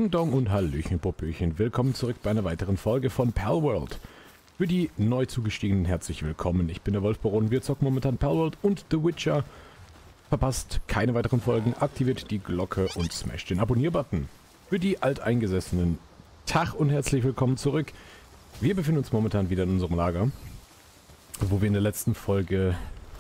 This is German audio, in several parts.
Ding Dong und Hallöchen Popöchen. Willkommen zurück bei einer weiteren Folge von Palworld. Für die neu zugestiegenen herzlich willkommen. Ich bin der Wolfbaron. Wir zocken momentan Palworld und The Witcher. Verpasst keine weiteren Folgen, aktiviert die Glocke und smasht den Abonnier-Button. Für die Alteingesessenen, Tag und herzlich willkommen zurück. Wir befinden uns momentan wieder in unserem Lager, wo wir in der letzten Folge...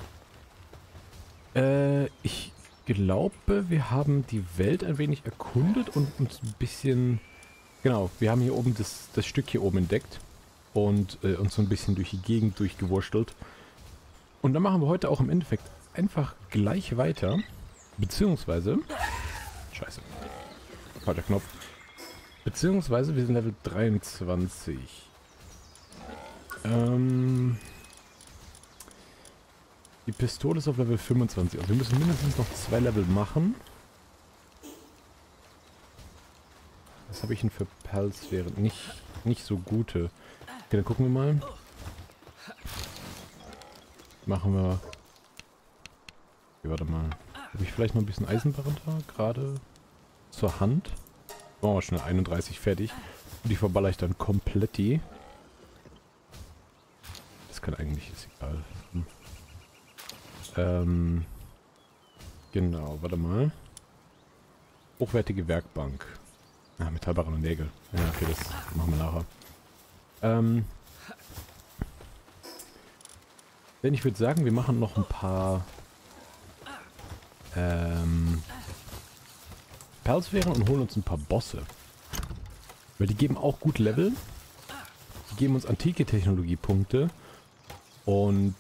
ich glaube, wir haben die Welt ein wenig erkundet und uns ein bisschen... Genau, wir haben hier oben das Stück hier oben entdeckt und uns so ein bisschen durch die Gegend durchgewurstelt. Und dann machen wir heute auch im Endeffekt einfach gleich weiter. Beziehungsweise... Scheiße. Falscher Knopf. Beziehungsweise wir sind Level 23. Die Pistole ist auf Level 25. Also wir müssen mindestens noch 2 Level machen. Was habe ich denn für Perlsphären? Nicht so gute. Okay, dann gucken wir mal. Machen wir... Okay, warte mal. Habe ich vielleicht noch ein bisschen Eisenbarren da? Gerade zur Hand. Machen wir schnell 31 fertig. Und die verballer ich dann komplett die. Das kann eigentlich... Ist egal. Genau, warte mal. Hochwertige Werkbank. Ah, Metallbarren und Nägel. Ja, okay, das machen wir nachher. Denn ich würde sagen, wir machen noch ein paar Perlsphären und holen uns ein paar Bosse. Weil die geben auch gut Level. Die geben uns antike Technologiepunkte. Und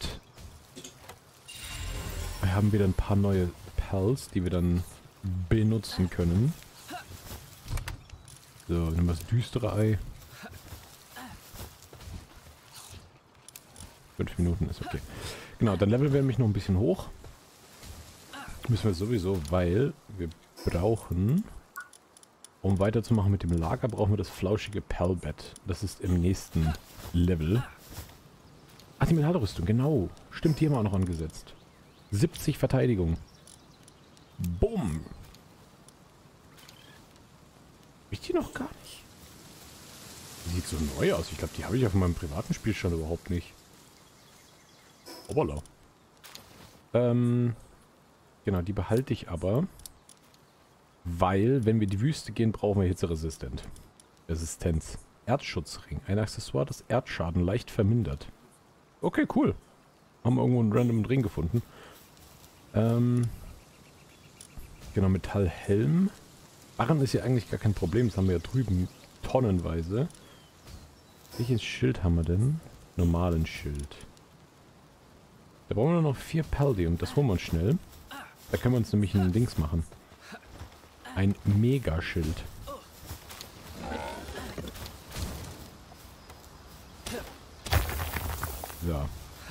wir haben wieder ein paar neue Perls, die wir dann benutzen können. So, nehmen wir das düstere Ei. 5 Minuten ist okay. Genau, dann leveln wir nämlich noch ein bisschen hoch. Müssen wir sowieso, weil wir brauchen, um weiterzumachen mit dem Lager, brauchen wir das flauschige Perlbett. Das ist im nächsten Level. Ach, die Metallrüstung, genau. Stimmt, die haben wir auch noch angesetzt. 70 Verteidigung. Bumm. Ich die noch gar nicht. Die sieht so neu aus. Ich glaube, die habe ich auf meinem privaten Spielstand überhaupt nicht. Obala. Genau, die behalte ich aber. Weil, wenn wir in die Wüste gehen, brauchen wir Hitzeresistent. Resistenz. Erdschutzring. Ein Accessoire, das Erdschaden leicht vermindert. Okay, cool. Haben wir irgendwo einen random Ring gefunden. Genau, Metallhelm. Barren ist ja eigentlich gar kein Problem. Das haben wir ja drüben tonnenweise. Welches Schild haben wir denn? Normalen Schild. Da brauchen wir nur noch 4 Paldium. Das holen wir uns schnell. Da können wir uns nämlich ein Dings machen. Ein Megaschild. So.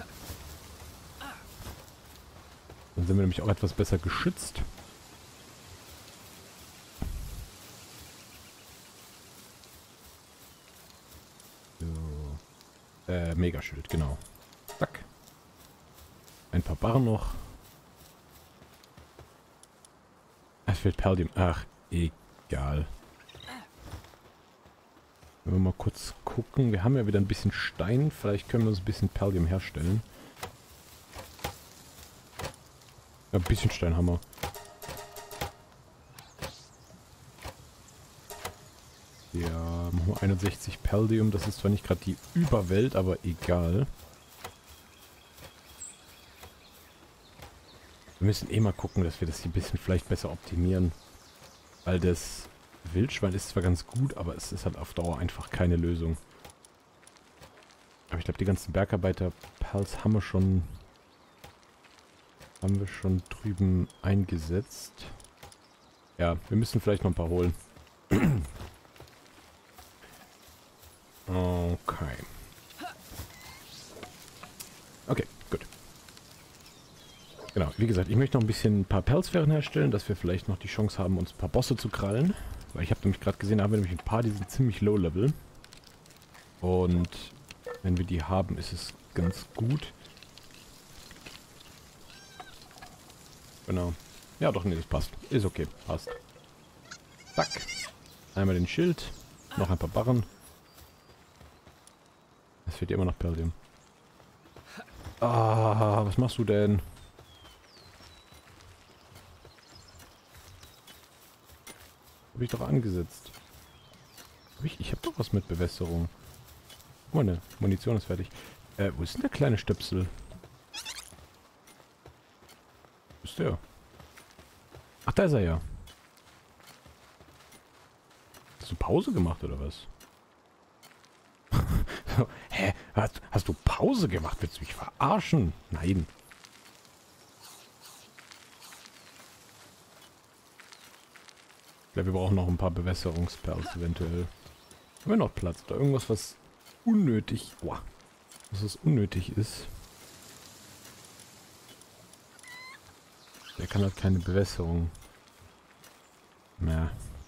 Dann sind wir nämlich auch etwas besser geschützt. So. Megaschild, genau. Zack. Ein paar Barren noch. Es fehlt Paldium. Ach, egal. Wenn wir mal kurz gucken. Wir haben ja wieder ein bisschen Stein. Vielleicht können wir uns ein bisschen Paldium herstellen. Ja, ein bisschen Stein haben wir. Ja, machen wir 61 Paldium. Das ist zwar nicht gerade die Überwelt, aber egal. Wir müssen eh mal gucken, dass wir das hier ein bisschen vielleicht besser optimieren. Weil das Wildschwein ist zwar ganz gut, aber es ist halt auf Dauer einfach keine Lösung. Aber ich glaube, die ganzen Bergarbeiter-Perls haben wir schon drüben eingesetzt. Ja, wir müssen vielleicht noch ein paar holen. Okay. Okay, gut. Genau, wie gesagt, ich möchte noch ein paar Perlsphären herstellen, dass wir vielleicht noch die Chance haben, uns ein paar Bosse zu krallen. Weil ich habe nämlich gerade gesehen, da haben wir nämlich ein paar, die sind ziemlich low level. Und wenn wir die haben, ist es ganz gut. Genau. Ja, doch, nee, das passt. Ist okay, passt. Zack. Einmal den Schild. Noch ein paar Barren. Es fehlt immer noch Perlium. Ah, was machst du denn? Habe ich doch angesetzt. Ich habe doch was mit Bewässerung. Guck mal, ne, Munition ist fertig. Wo ist denn der kleine Stöpsel? Wo ist der? Ach, da ist er ja. Hast du Pause gemacht oder was? Hä? Hast du Pause gemacht? Willst du mich verarschen? Nein. Ich glaube, wir brauchen noch ein paar Bewässerungsperls eventuell. Haben wir noch Platz? Oder irgendwas, was unnötig... Boah. Was unnötig ist. Der kann halt keine Bewässerung. Na.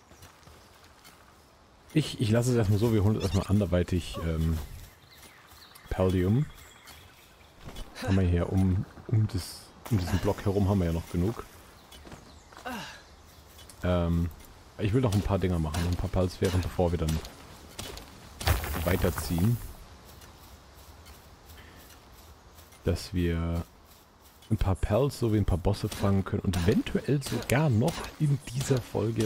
Ich lasse es erstmal so. Wir holen es erstmal anderweitig Perlium. Haben wir hier um diesen Block herum haben wir ja noch genug. Ich will noch ein paar Dinger machen. Ein paar Palsphären, bevor wir dann weiterziehen. Dass wir ein paar Perls sowie ein paar Bosse fangen können und eventuell sogar noch in dieser Folge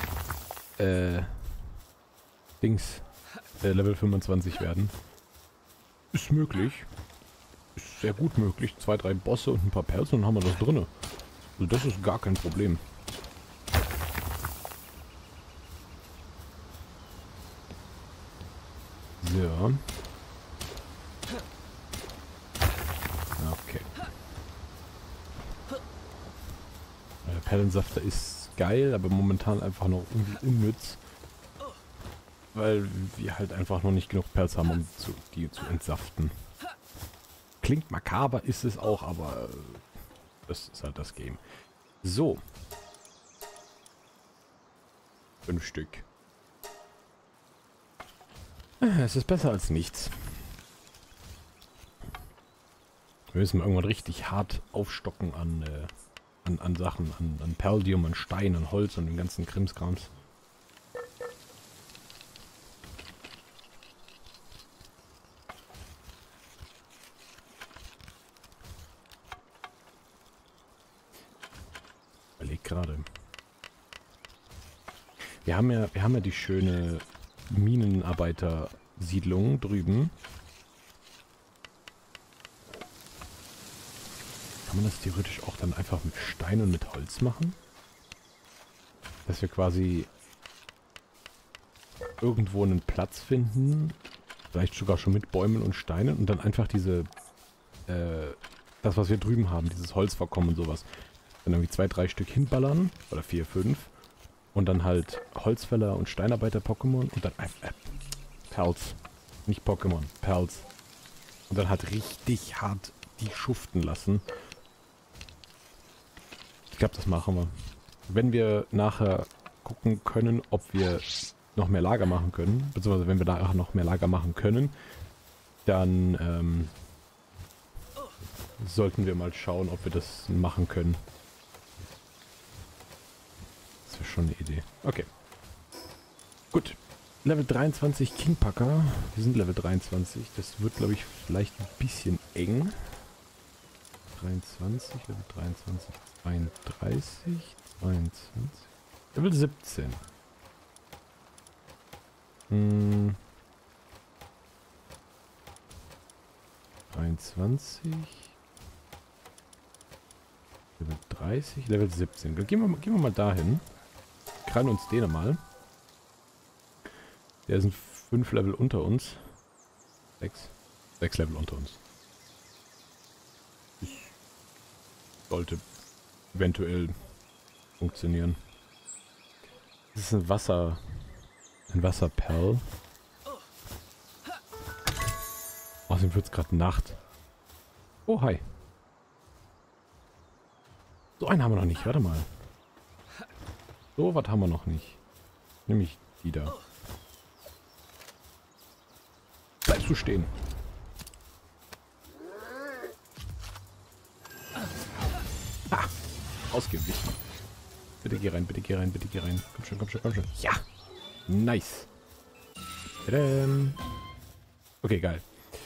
Level 25 werden. Ist möglich. Ist sehr gut möglich. 2, 3 Bosse und ein paar Perls und dann haben wir das drinne. Also das ist gar kein Problem. So. Okay. Der Perlensafter ist geil, aber momentan einfach noch irgendwie unnütz. Weil wir halt einfach noch nicht genug Perls haben, um die zu entsaften. Klingt makaber, ist es auch, aber das ist halt das Game. So. 5 Stück. Es ist besser als nichts. Wir müssen irgendwann richtig hart aufstocken an Sachen, an Perldium, an Stein, an Holz und dem ganzen Krimskrams. Überleg gerade. Wir haben ja die schöne Minenarbeiter-Siedlung drüben. Kann man das theoretisch auch dann einfach mit Stein und mit Holz machen? Dass wir quasi irgendwo einen Platz finden, vielleicht sogar schon mit Bäumen und Steinen und dann einfach das, was wir drüben haben, dieses Holzvorkommen und sowas, dann irgendwie 2, 3 Stück hinballern, oder 4, 5, und dann halt Holzfäller und Steinarbeiter-Pokémon und dann Perls. Nicht Pokémon, Perls. Und dann halt richtig hart die schuften lassen. Ich glaube, das machen wir. Wenn wir nachher gucken können, ob wir noch mehr Lager machen können, beziehungsweise wenn wir nachher noch mehr Lager machen können, dann sollten wir mal schauen, ob wir das machen können. Das wäre schon eine Idee. Okay. Gut. Level 23 Kingpacker. Wir sind Level 23. Das wird, glaube ich, vielleicht ein bisschen eng. 23, Level 23, 32, 22, Level 17. 23, Level 30, Level 17. Dann gehen wir mal dahin. Krallen uns den mal. Der sind 5 Level unter uns. 6 Level unter uns. Das sollte eventuell funktionieren. Das ist ein Wasserperl. Außerdem wird es gerade Nacht. Oh, hi. So einen haben wir noch nicht. Warte mal. So was haben wir noch nicht. Nämlich die da. Bleibst du stehen. Ah, ausgewichen. Bitte geh rein, bitte geh rein, bitte geh rein. Komm schon, komm schon, komm schon. Ja. Nice. Okay, geil.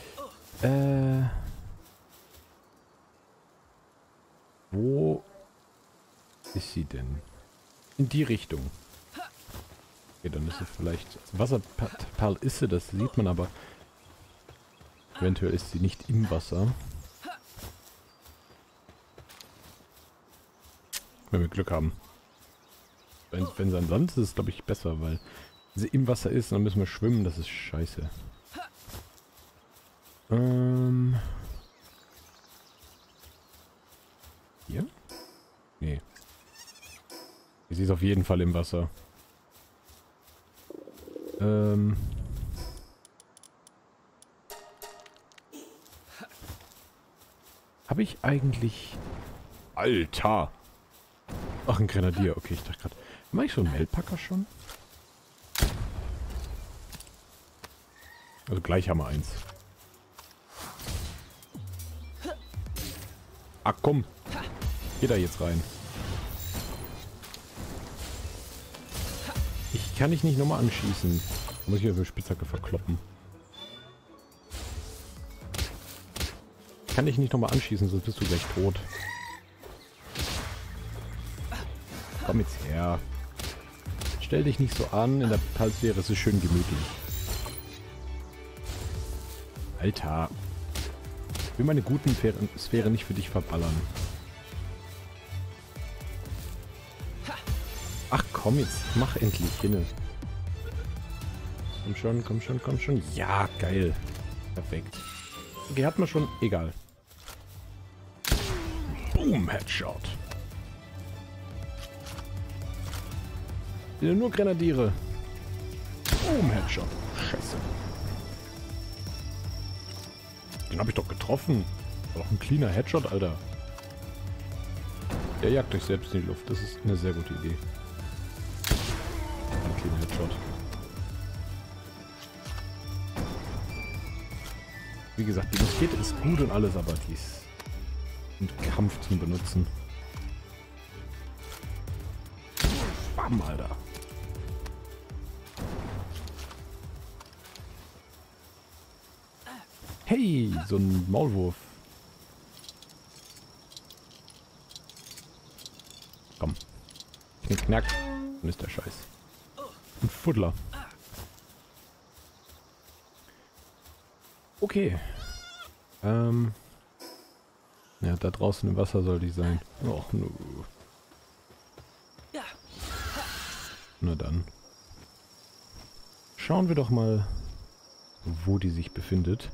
Wo ist sie denn? In die Richtung. Okay, dann ist sie vielleicht... Wasserperl ist sie, das sieht man aber. Eventuell ist sie nicht im Wasser. Wenn wir Glück haben. Wenn sie an Land ist, ist es, glaube ich, besser, weil sie im Wasser ist, dann müssen wir schwimmen, das ist scheiße. Hier? Nee. Sie ist auf jeden Fall im Wasser. Habe ich eigentlich... Alter! Ach, ein Grenadier. Okay, ich dachte gerade... Mach ich so einen Meldpacker schon? Also gleich haben wir eins. Ach komm! Geh da jetzt rein. Ich kann dich nicht nochmal anschießen. Muss ich ja mit Spitzhacke verkloppen. Ich kann dich nicht nochmal anschießen, sonst bist du gleich tot. Komm jetzt her. Stell dich nicht so an, in der Palsphäre ist es schön gemütlich. Alter. Ich will meine guten Sphäre nicht für dich verballern. Ach komm jetzt, mach endlich hin. Komm schon, komm schon, komm schon. Ja, geil. Perfekt. Okay, hat man schon. Egal. Boom, Headshot. Nur Grenadiere. Boom, Headshot. Scheiße. Den habe ich doch getroffen. War doch ein cleaner Headshot, Alter. Der jagt euch selbst in die Luft. Das ist eine sehr gute Idee. Ein cleaner Headshot. Wie gesagt, die Muskete ist gut und alles, aber die ist im Kampf zum Benutzen. Bam, Alter. Hey, so ein Maulwurf. Komm. Knick, knack. Dann ist der Scheiß. Ein Fuddler. Okay. Ja, da draußen im Wasser soll die sein. Och, nö. Na dann. Schauen wir doch mal, wo die sich befindet.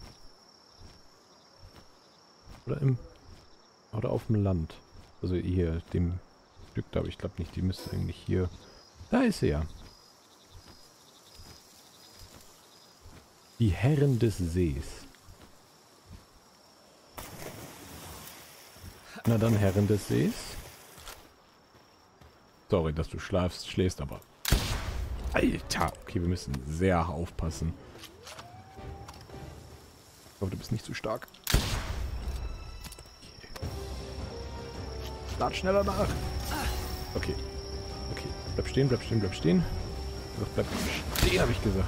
Oder auf dem Land. Also hier, dem Stück da, aber ich glaube nicht, die müsste eigentlich hier... Da ist sie ja. Die Herren des Sees. Na dann, Herren des Sees. Sorry, dass du schläfst, aber... Alter! Okay, wir müssen sehr aufpassen. Ich hoffe, du bist nicht zu stark. Lad schneller nach. Okay. Okay. Bleib stehen, bleib stehen, bleib stehen. Bleib stehen, habe ich gesagt.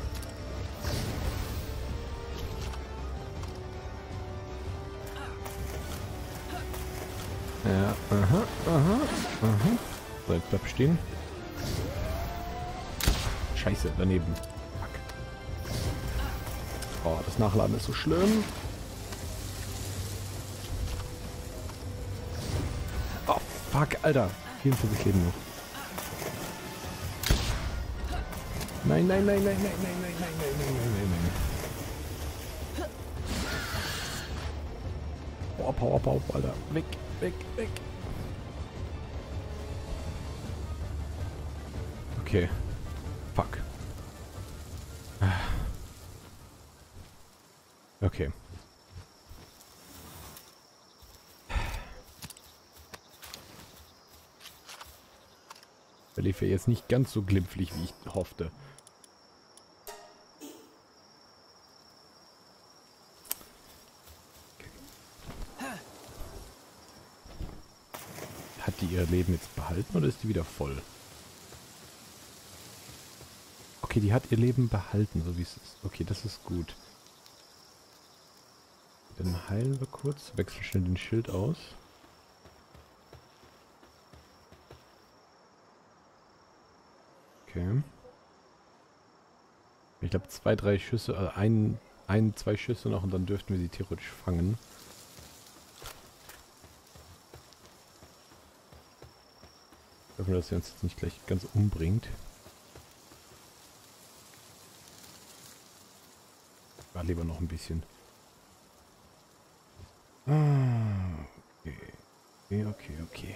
Ja, aha, aha, aha. So, jetzt bleib stehen. Scheiße, daneben. Fuck. Oh, das Nachladen ist so schlimm. Oh, fuck, Alter. 44 Leben noch. Nein, nein, nein, nein, nein, nein, nein, nein, nein, nein, nein, nein, nein. Power, Power, Power, Alter. Weg, weg, weg. Okay. Fuck. Okay. Der lief ja jetzt nicht ganz so glimpflich, wie ich hoffte. Hat die ihr Leben jetzt behalten oder ist die wieder voll? okay, die hat ihr Leben behalten, so wie es ist. Okay, das ist gut. Dann heilen wir kurz. Wechseln schnell den Schild aus. Okay. Ich glaube 2, 3 Schüsse, also 2 Schüsse noch und dann dürften wir sie theoretisch fangen. Hoffen wir, dass sie uns jetzt nicht gleich ganz umbringt. Ja, lieber noch ein bisschen. Ah, okay. Okay.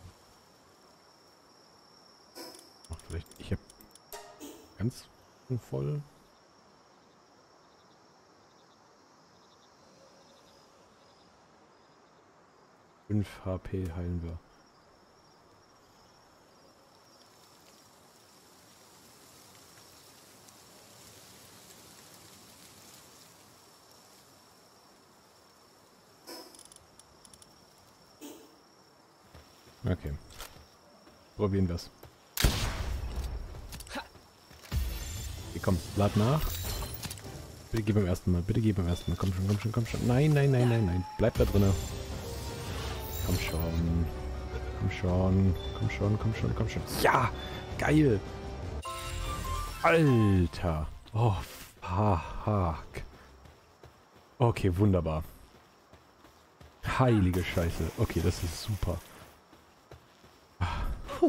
Ach, vielleicht, ich habe ganz voll. Fünf HP heilen wir. Okay. Probieren wir's. Okay, komm, lad nach. Bitte gib beim ersten Mal, bitte gib beim ersten Mal. Komm schon. Nein. Bleib da drinnen. Komm schon. Ja! Geil! Alter! Oh, fuck. Okay, wunderbar. Heilige Scheiße. Okay, das ist super. Puh.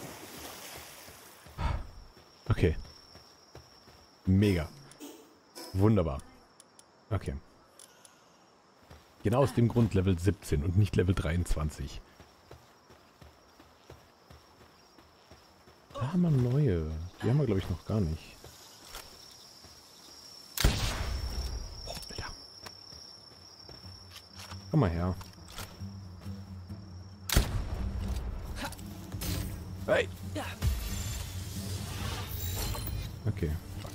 Okay. Mega. Wunderbar. Okay. Genau aus dem Grund Level 17 und nicht Level 23. Da haben wir neue. Die haben wir, glaube ich, noch gar nicht. Oh, Alter. Komm mal her. Hey. Okay, fuck.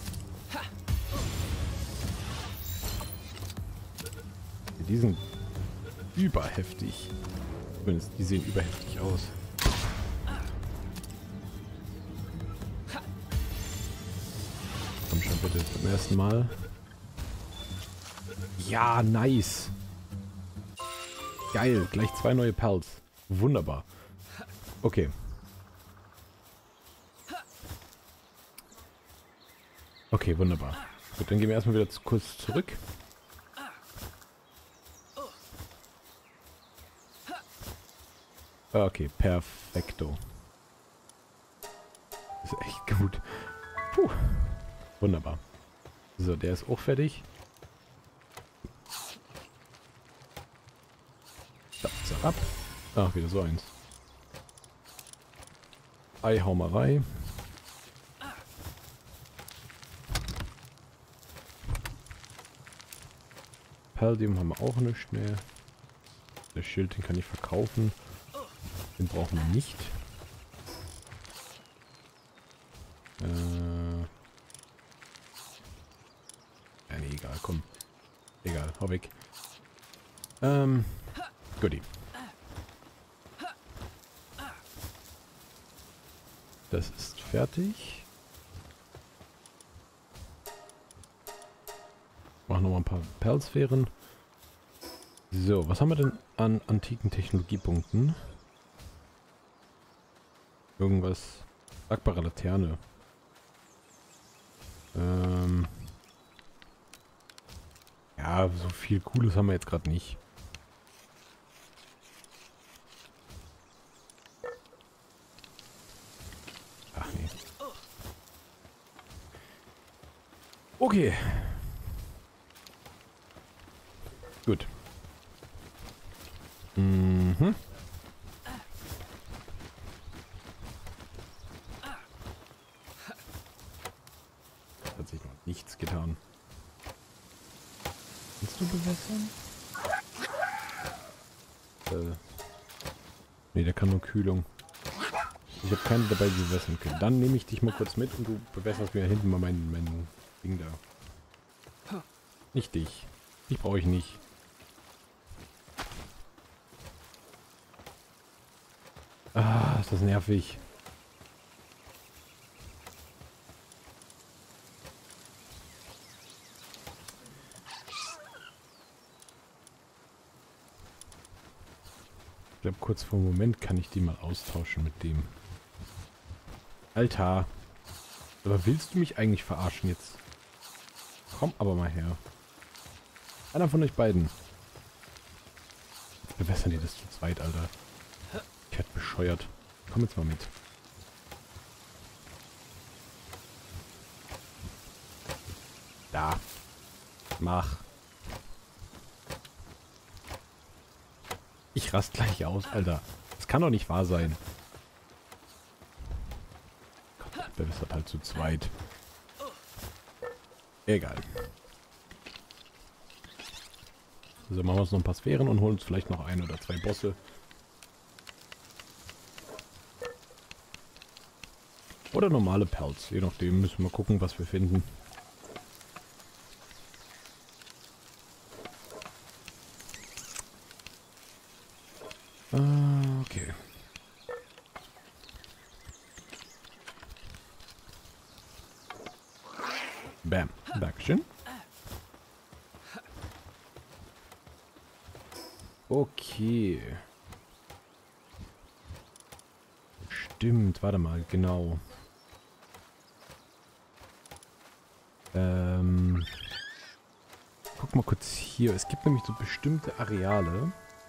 Die sind überheftig. Zumindest, die sehen überheftig aus. Komm schon bitte zum ersten Mal. Ja, nice. Geil, gleich 2 neue Pals. Wunderbar. Okay. Okay, wunderbar. Gut, dann gehen wir erstmal wieder kurz zurück. Okay, perfekto. Ist echt gut. Puh. Wunderbar. So, der ist auch fertig. So, ab. Ach, wieder so eins. Eihaumerei. Palladium haben wir auch nicht mehr. Der Schild, den kann ich verkaufen. Den brauchen wir nicht. Ja, nee, egal, komm. Egal, hau weg. Goodie. Das ist fertig. Machen nochmal ein paar Perlsphären. So, was haben wir denn an antiken Technologiepunkten? Irgendwas. Tragbare Laterne. Ja, so viel Cooles haben wir jetzt gerade nicht. Ach nee. Okay. Gut. Mhm. Hat sich noch nichts getan. Willst du bewässern? Nee, der kann nur Kühlung. Ich habe keine dabei, die bewässern können. Dann nehme ich dich mal kurz mit und du bewässerst mir hinten mal mein Ding da. Nicht dich. Dich brauche ich nicht. Ah, ist das nervig. Ich glaube, kurz vor dem Moment kann ich die mal austauschen mit dem. Alter. Aber willst du mich eigentlich verarschen jetzt? Komm aber mal her. Einer von euch beiden. Jetzt bewässern die das zu zweit, Alter. Ich werd bescheuert. Komm jetzt mal mit. Da. Mach. Ich rast gleich aus, Alter. Das kann doch nicht wahr sein. Gott, der ist halt zu zweit. Egal. Also machen wir uns noch ein paar Sphären und holen uns vielleicht noch ein oder zwei Bosse. Oder normale Pelz. Je nachdem müssen wir gucken, was wir finden. Okay. Bam. Dankeschön. Okay. Stimmt, warte mal, genau. Guck mal kurz hier. Es gibt nämlich so bestimmte Areale,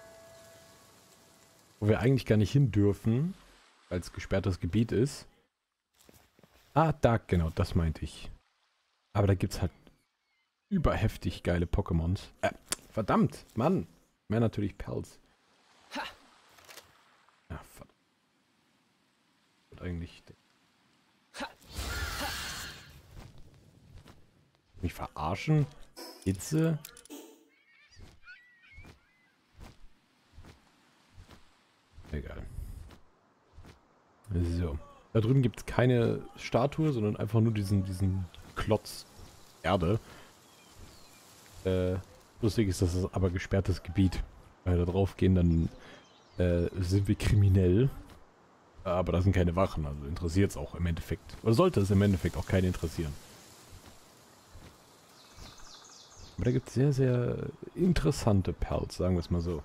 wo wir eigentlich gar nicht hin dürfen, weil es gesperrtes Gebiet ist. Ah, da, genau, das meinte ich. Aber da gibt es halt überheftig geile Pokémons. Verdammt, Mann. Mehr natürlich Pelz. Ja, verdammt. Und eigentlich... Mich verarschen? Hitze? Egal. So. Da drüben gibt es keine Statue, sondern einfach nur diesen Klotz Erde. Lustig ist, dass es aber gesperrtes Gebiet. Wenn wir da drauf gehen, dann sind wir kriminell. Aber da sind keine Wachen, also interessiert es auch im Endeffekt. Oder sollte es im Endeffekt auch keinen interessieren. Aber da gibt es sehr, sehr interessante Pelz, sagen wir es mal so.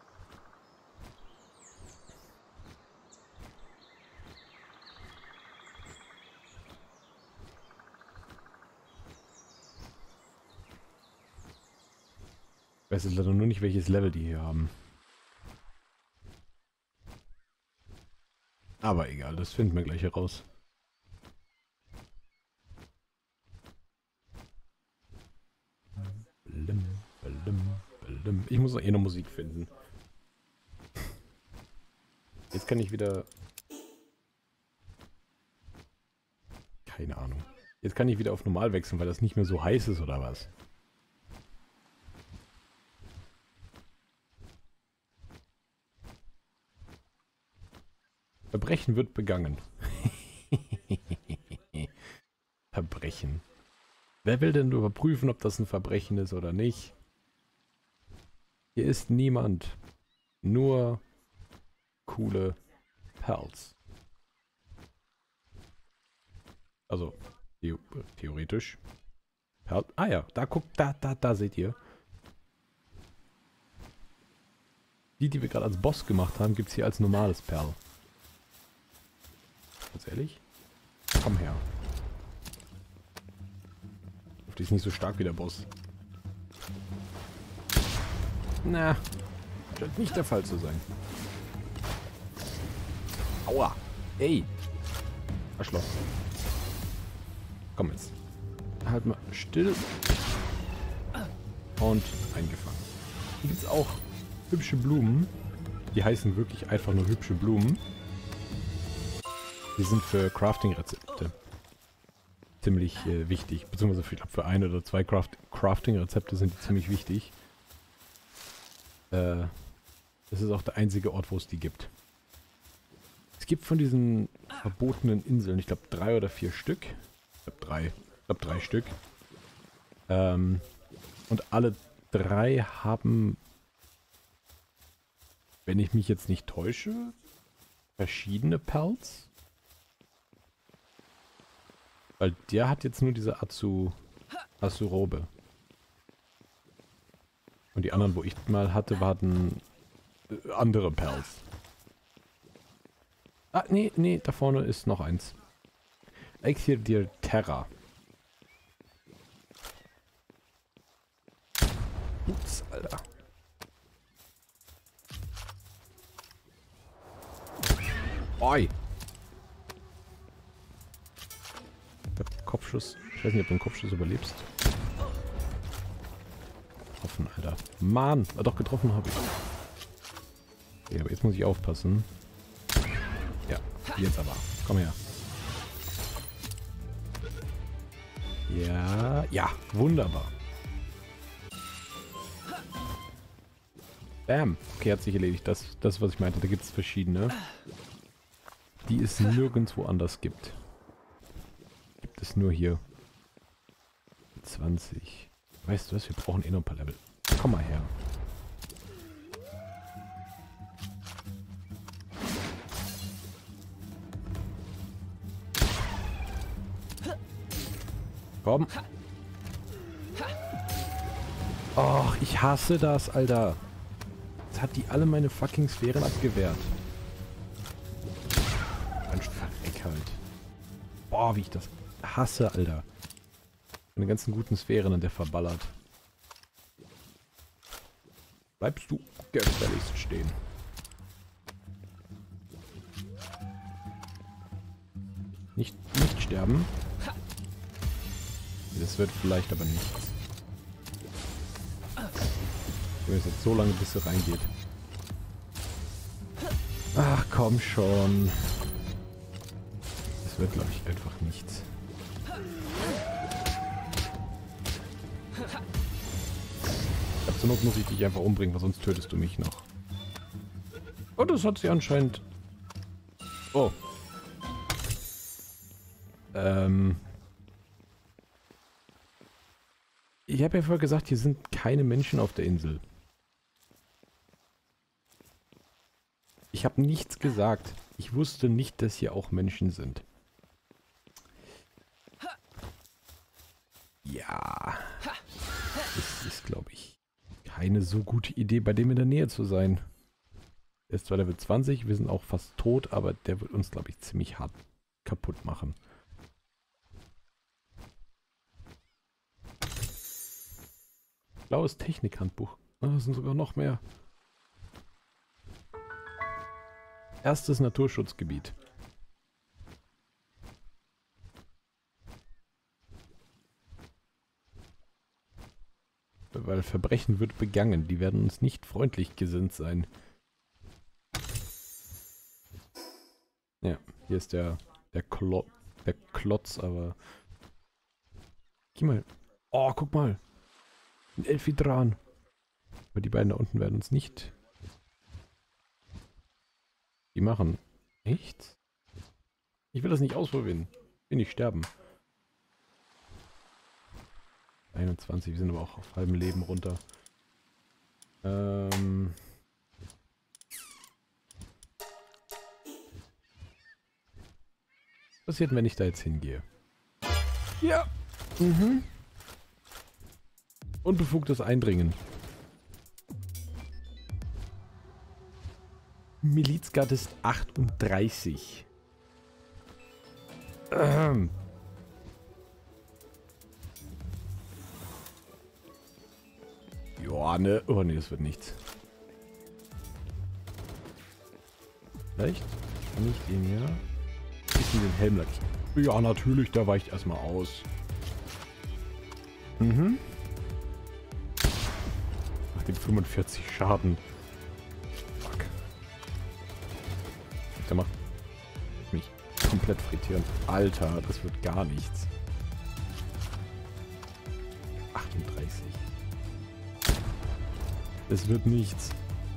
Ich weiß jetzt leider nur nicht, welches Level die hier haben. Aber egal, das finden wir gleich heraus. Ich muss noch eh noch Musik finden. Jetzt kann ich wieder... Keine Ahnung. Jetzt kann ich wieder auf normal wechseln, weil das nicht mehr so heiß ist, oder was? Verbrechen wird begangen. Verbrechen. Wer will denn überprüfen, ob das ein Verbrechen ist oder nicht? Hier ist niemand. Nur coole Pelz. Also, theoretisch. Pelz. Ah ja, da guckt, da seht ihr. Die wir gerade als Boss gemacht haben, gibt es hier als normales Perl. Ganz ehrlich? Komm her. Die ist nicht so stark wie der Boss. Na, scheint nicht der Fall zu sein. Aua. Ey. Verschlossen. Komm jetzt. Halt mal still. Und eingefangen. Hier gibt es auch hübsche Blumen. Die heißen wirklich einfach nur hübsche Blumen. Die sind für Crafting-Rezepte ziemlich wichtig. Beziehungsweise ich glaube für ein oder zwei Crafting-Rezepte sind die ziemlich wichtig. Das ist auch der einzige Ort, wo es die gibt. Es gibt von diesen verbotenen Inseln, ich glaube 3 oder 4 Stück. Ich glaube 3 Stück. Und alle 3 haben, wenn ich mich jetzt nicht täusche, verschiedene Pelz. Weil der hat jetzt nur diese Azurobe. Und die anderen, wo ich mal hatte, waren andere Perls. Ah, nee, da vorne ist noch eins. Exir Terra. Ups, Alter. Oi. Kopfschuss. Ich weiß nicht, ob du einen Kopfschuss überlebst. Getroffen, Alter. Mann, doch getroffen habe ich. Ja, aber jetzt muss ich aufpassen. Ja, jetzt aber. Komm her. Ja, wunderbar. Bam. Okay, hat sich erledigt. Das, was ich meinte. Da gibt es verschiedene. Die es nirgendwo anders gibt. Gibt es nur hier. 20. Weißt du was? Wir brauchen eh noch ein paar Level. Komm mal her. Komm. Och, ich hasse das, Alter. Jetzt hat die alle meine fucking Sphären abgewehrt. Ein Verreck halt. Boah, wie ich das hasse, Alter. Meine ganzen guten Sphären an der verballert. Bleibst du gefälligst stehen. Nicht sterben. Das wird vielleicht aber nichts. Ich will jetzt so lange, bis sie reingeht. Ach, komm schon. Das wird, glaube ich, einfach nichts. Ich glaube, zur Not muss ich dich einfach umbringen, weil sonst tötest du mich noch. Oh, das hat sie anscheinend... Oh. Ich habe ja vorher gesagt, hier sind keine Menschen auf der Insel. Ich habe nichts gesagt. Ich wusste nicht, dass hier auch Menschen sind. Ja. Das ist, glaube ich, keine so gute Idee, bei dem in der Nähe zu sein. Er ist zwar Level 20, wir sind auch fast tot, aber der wird uns, glaube ich, ziemlich hart kaputt machen. Blaues Technikhandbuch. Oh, das sind sogar noch mehr. Erstes Naturschutzgebiet. Weil Verbrechen wird begangen. Die werden uns nicht freundlich gesinnt sein. Ja, hier ist der Klotz, aber... Geh mal. Oh, guck mal. Ein Elfidran. Aber die beiden da unten werden uns nicht... Die machen nichts? Ich will das nicht ausprobieren. Will nicht sterben. 21, wir sind aber auch auf halbem Leben runter. Was passiert, wenn ich da jetzt hingehe? Ja. Mhm. Unbefugtes Eindringen. Milizgard ist 38. Joa, ne. Oh ne, das wird nichts. Vielleicht kann ich den ja... Bisschen den Helm lackieren. Ja, natürlich, da weicht erstmal aus. Mhm. Macht den 45 Schaden. Fuck. Der macht mich komplett frittieren. Alter, das wird gar nichts. 38. Es wird nichts.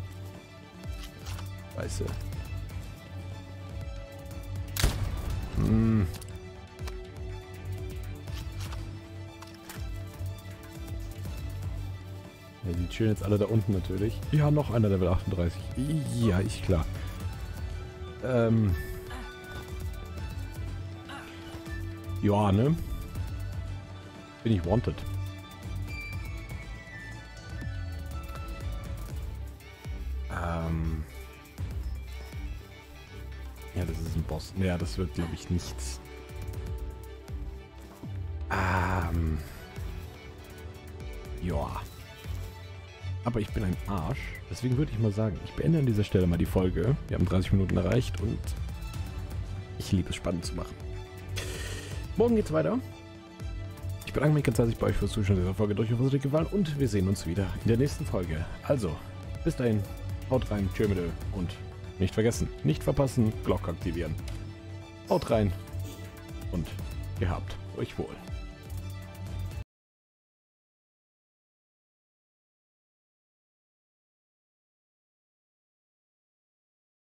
Scheiße. Ja, die chillen jetzt alle da unten natürlich. Ja, noch einer Level 38. Ja, ich klar. Ja, ne? Bin ich wanted. Ja, das ist ein Boss. Ja, das wird, glaube ich, nichts. Ja. Aber ich bin ein Arsch. Deswegen würde ich mal sagen, ich beende an dieser Stelle mal die Folge. Wir haben 30 Minuten erreicht und ich liebe es, spannend zu machen. Morgen geht's weiter. Ich bedanke mich ganz herzlich bei euch fürs Zuschauen dieser Folge. Durch, hoffe, es hat euch gefallen und wir sehen uns wieder in der nächsten Folge. Also, bis dahin, haut rein, tschö mit Ö und nicht vergessen, nicht verpassen, Glocke aktivieren. Haut rein und gehabt euch wohl.